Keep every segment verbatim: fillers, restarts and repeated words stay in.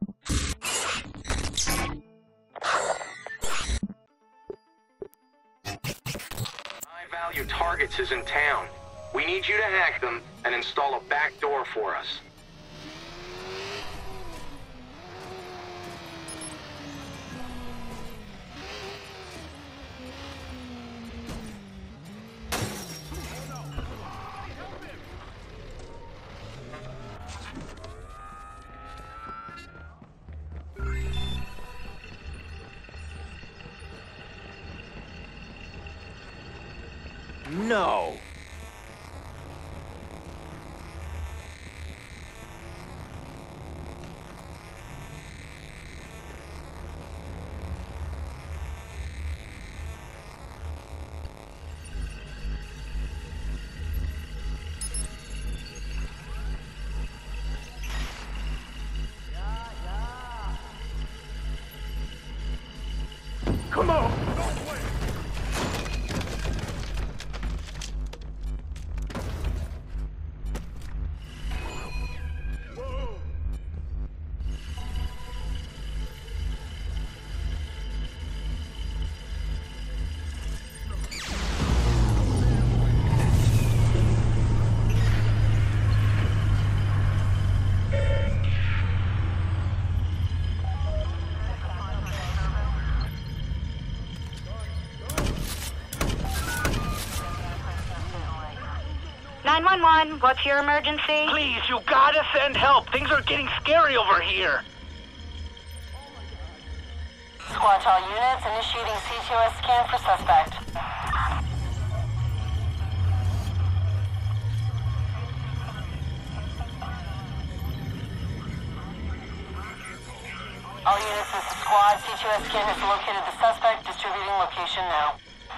High-value targets is in town. We need you to hack them and install a back door for us. No! Come on! nine one one, what's your emergency? Please, you gotta send help. Things are getting scary over here. Squad to all units, initiating C T O S scan for suspect. All units, this is squad. C T O S scan has located the suspect. Distributing location now.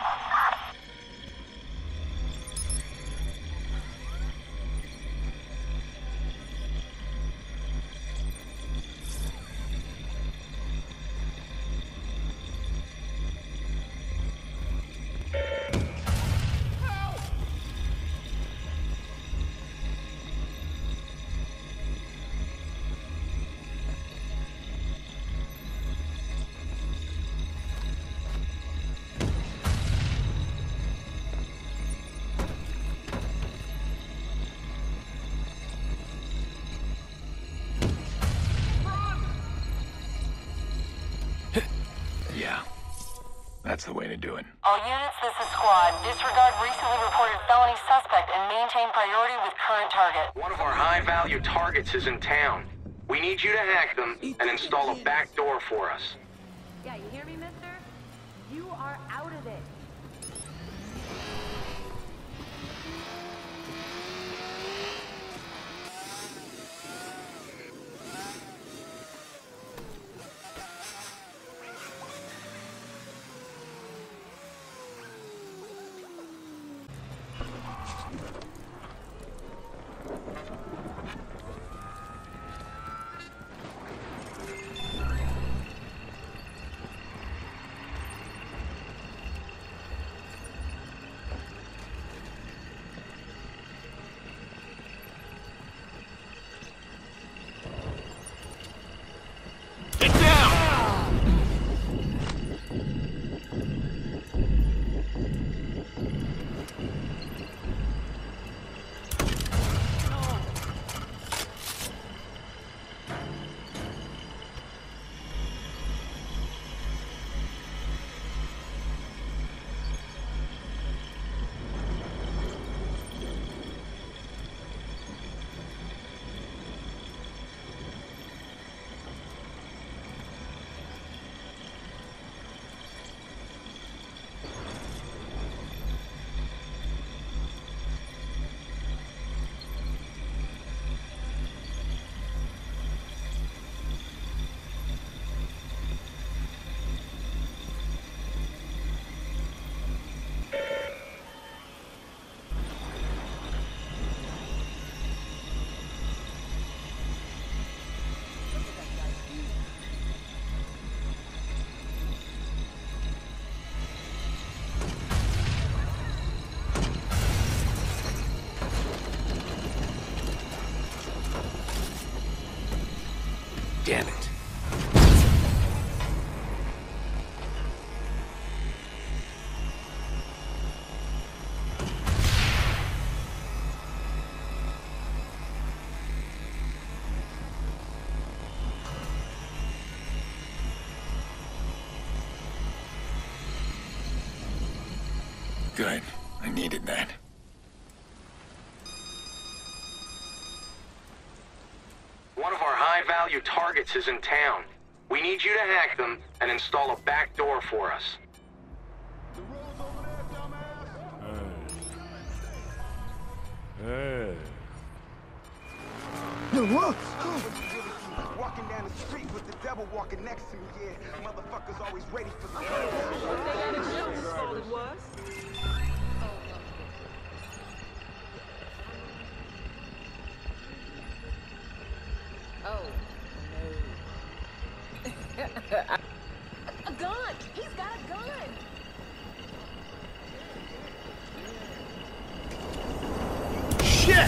Yeah, that's the way to do it. All units, this is squad. Disregard recently reported felony suspect and maintain priority with current target. One of our high-value targets is in town. We need you to hack them and install a back door for us. Yeah, you hear me, mister? You are out of it. Good. I needed that. One of our high-value targets is in town. We need you to hack them and install a back door for us. Hey. Walking down the street with the devil walking next to me, yeah. Motherfuckers always ready for the... Oh, no. A gun! He's got a gun! Shit!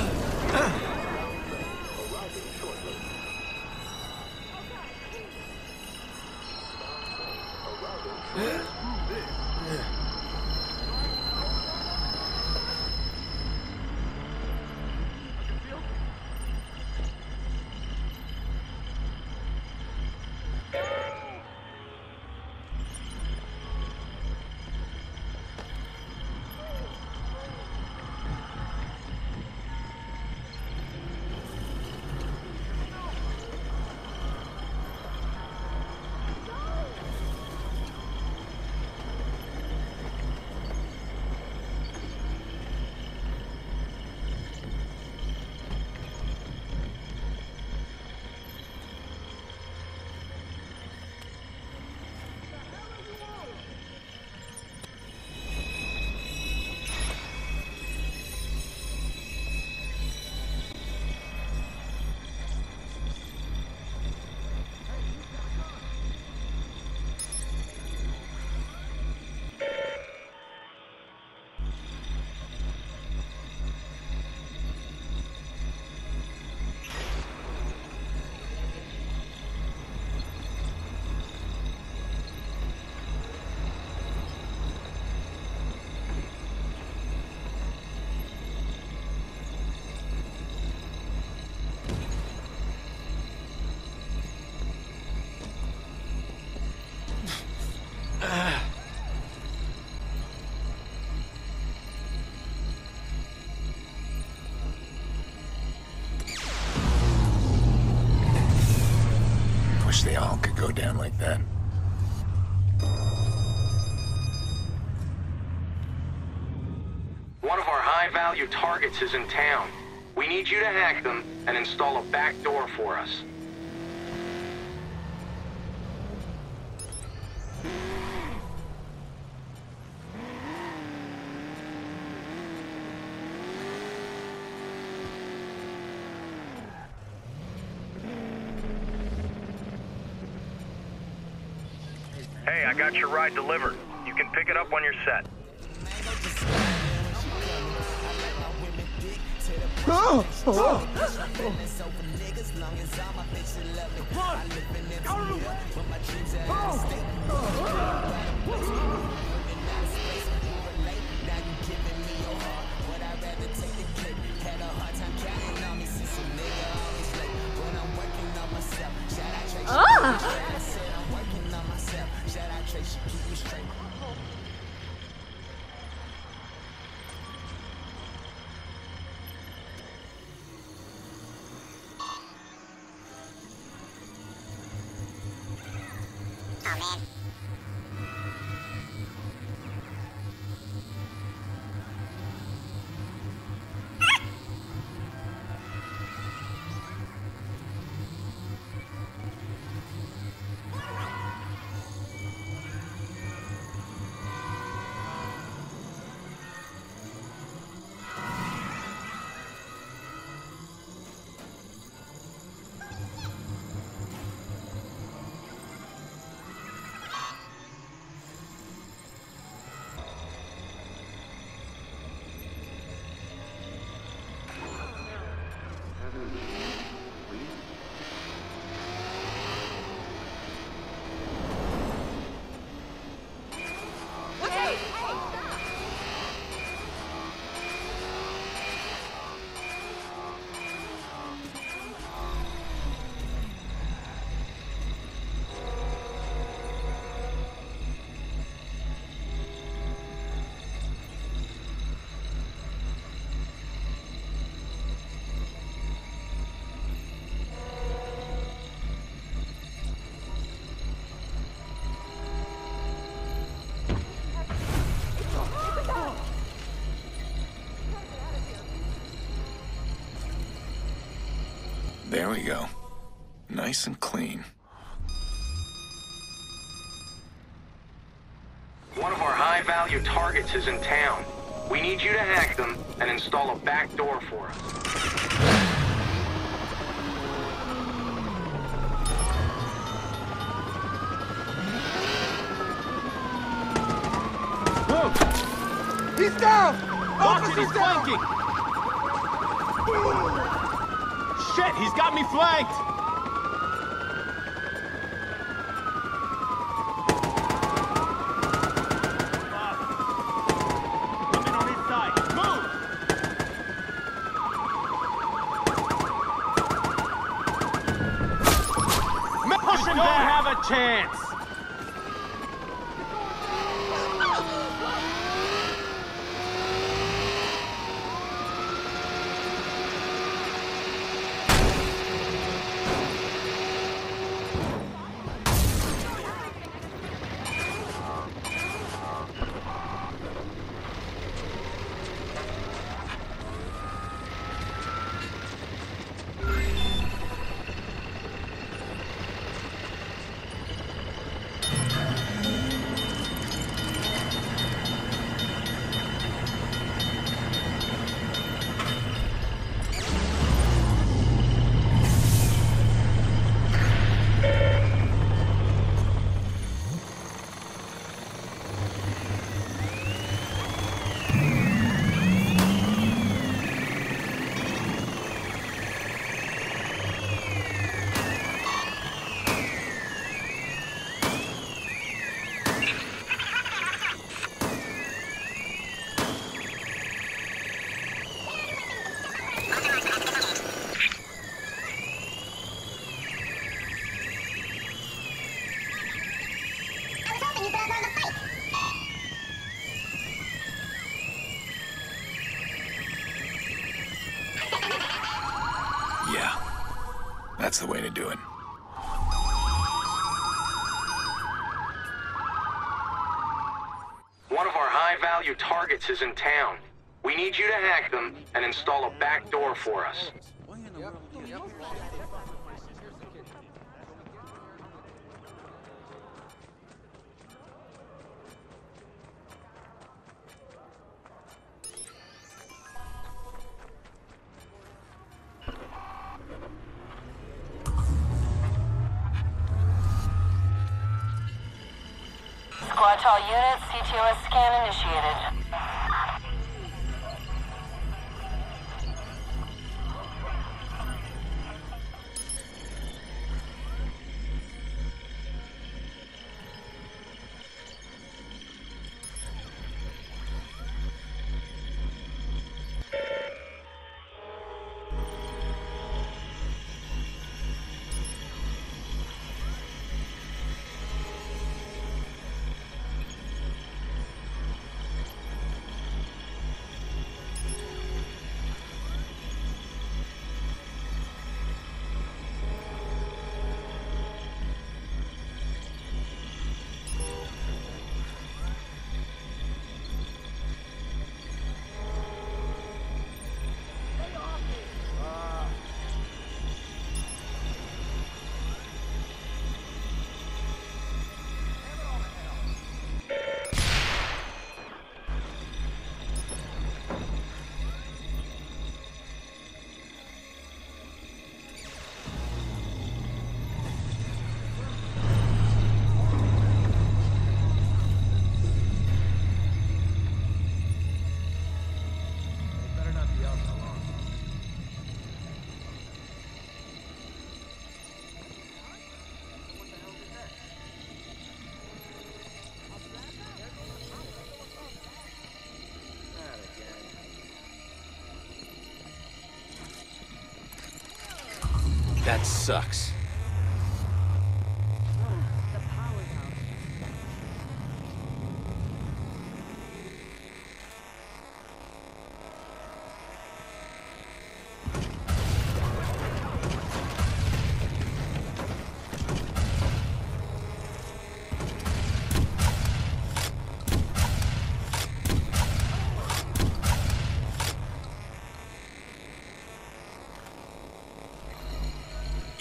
Wish they all could go down like that. One of our high-value targets is in town. We need you to hack them and install a back door for us. Hey, I got your ride delivered. You can pick it up when you're set. Oh! Oh! Ah! we go. Nice and clean. One of our high-value targets is in town. We need you to hack them and install a back door for us. He's down! Officer's down! flanking! Shit, he's got me flanked! Coming on his side. Move! Push him back! Have a chance! Yeah, that's the way to do it. One of our high-value targets is in town. We need you to hack them and install a back door for us. Squad to all units, C T O S scan initiated. That sucks.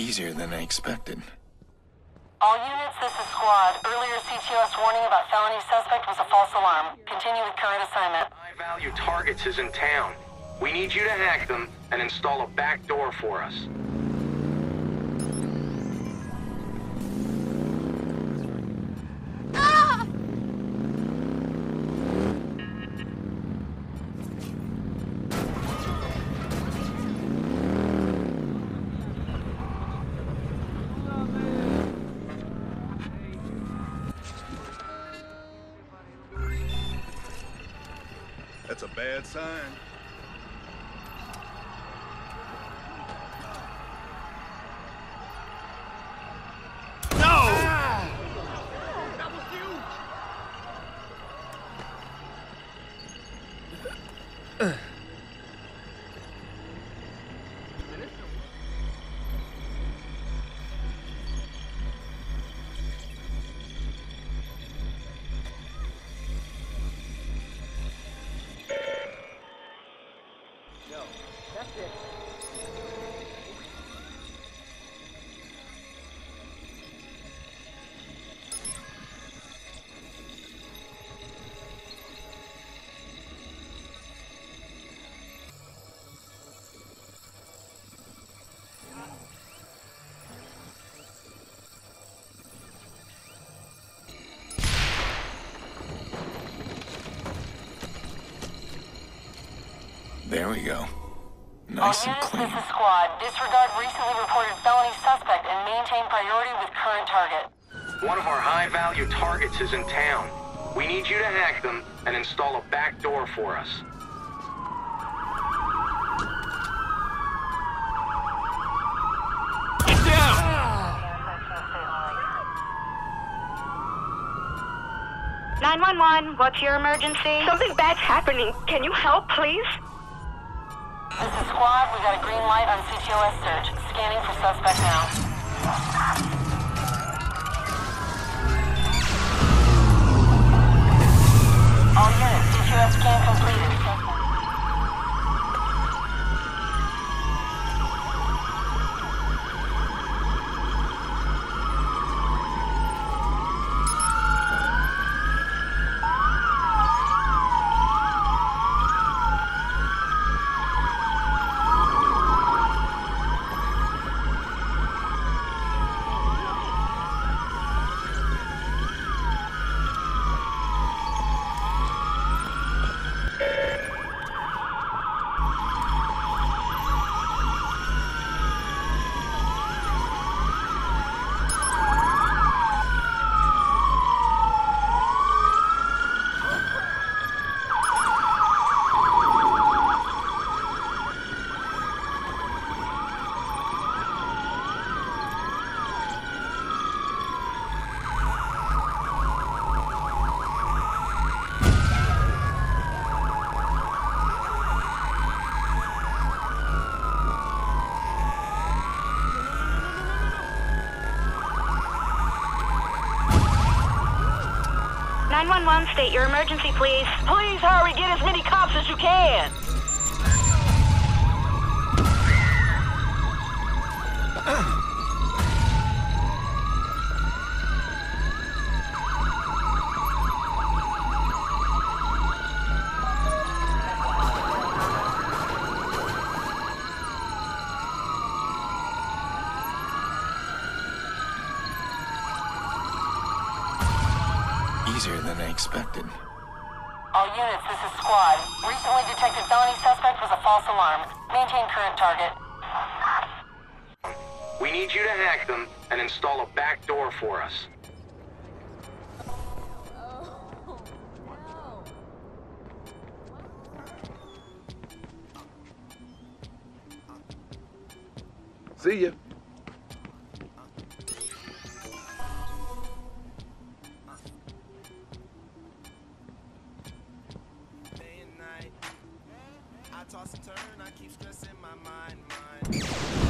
Easier than I expected. All units, this is Squad. Earlier C T O S warning about felony suspect was a false alarm. Continue with current assignment. High-value targets is in town. We need you to hack them and install a back door for us. That's a bad sign. There we go. Nice All and units, clean. this is Squad. Disregard recently reported felony suspect and maintain priority with current target. One of our high-value targets is in town. We need you to hack them and install a back door for us. Get down! nine one one, what's your emergency? Something bad's happening. Can you help, please? This is Squad. We got a green light on C T O S search. Scanning for suspect now. All units, C T O S scan completed. nine one one, state your emergency, please. Please hurry, get as many cops as you can. Easier than I expected. All units, this is Squad. Recently detected felony suspect was a false alarm. Maintain current target. We need you to hack them and install a back door for us. See ya. Toss and turn, I keep stressing my mind, mind.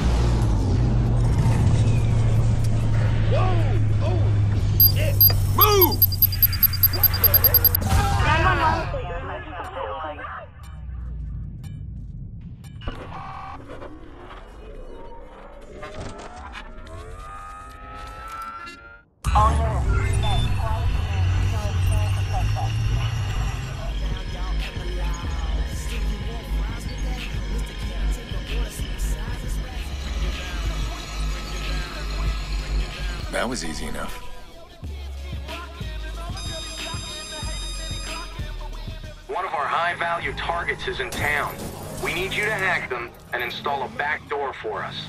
Whoa! Oh! Shit! Move! nine one one. That was easy enough. One of our high-value targets is in town. We need you to hack them and install a back door for us.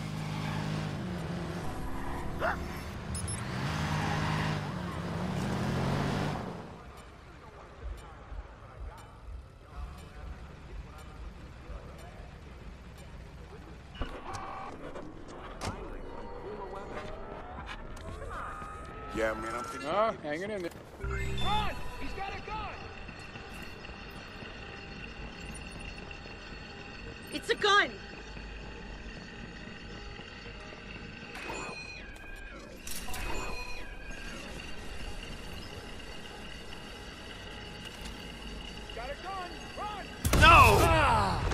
Yeah, man, I'm thinking. Oh, hanging in there. Run! He's got a gun! It's a gun! Got a gun! Run! No! Ah!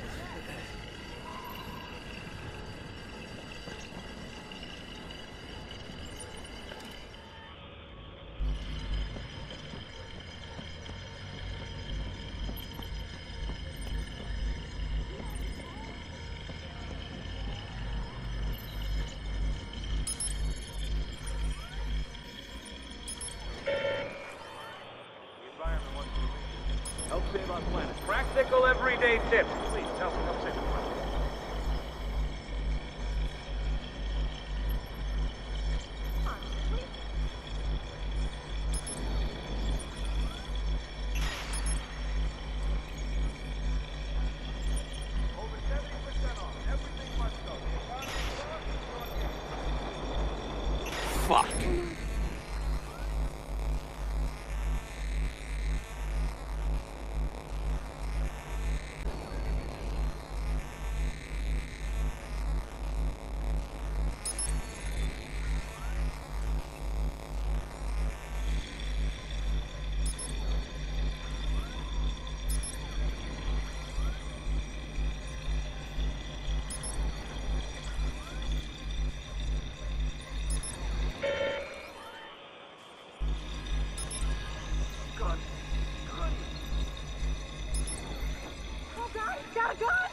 Help save our planet. Practical everyday tips. Please, help, help save the planet. Over seventy percent off. Everything must go. The economy is on. Fuck. Oh God, he's got a gun!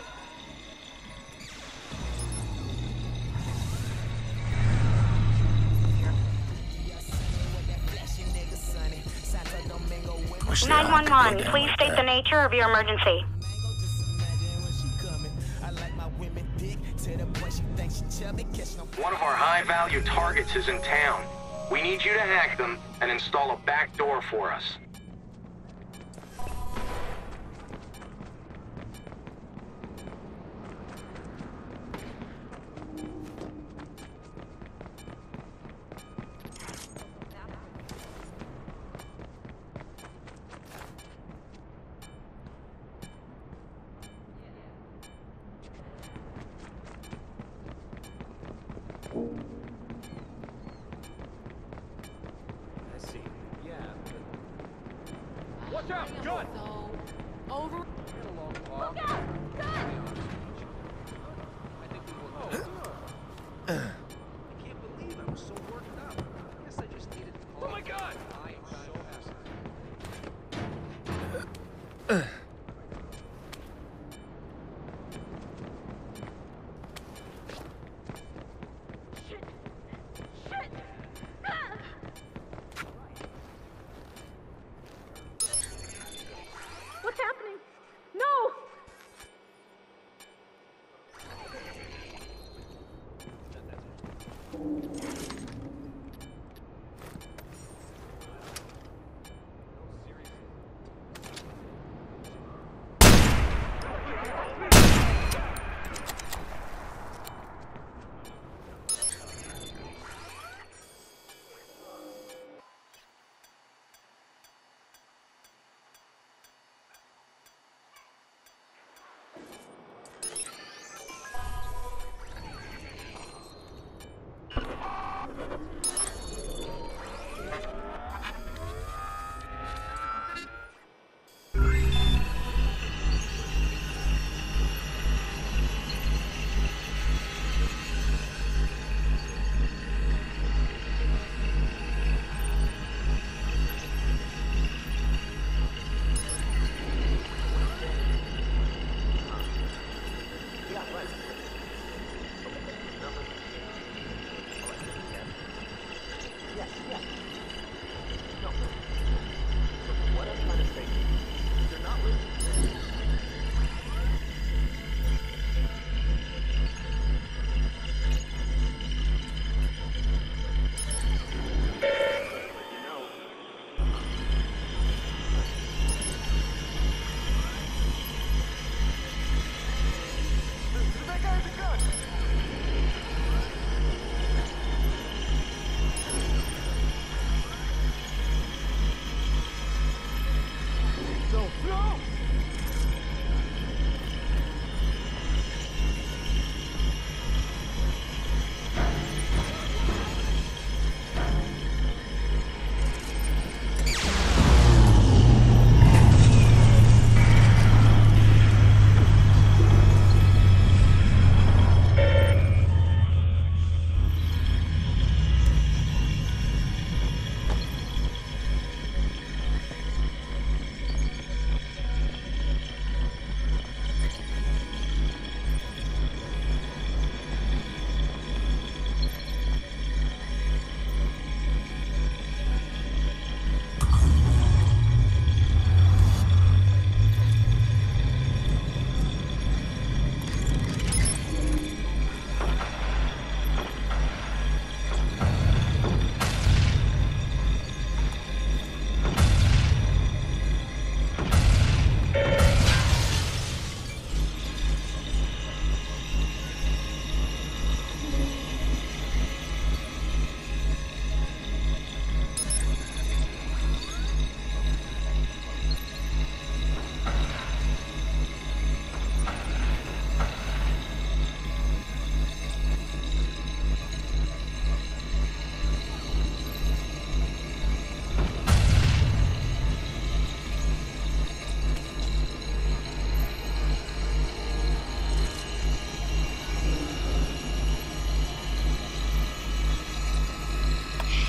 Wish they nine one all one, could go down please like state that. the nature of your emergency. One of our high-value targets is in town. We need you to hack them and install a back door for us. I see. Yeah, but... Watch out! Gun! Over. Look out! Gun! I think we will. I can't believe I was so worked up. I guess I just needed to call. Oh my God! I am so fast. Shit! Shit! Ah! What's happening? No!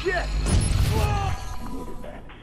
shit! Needed that.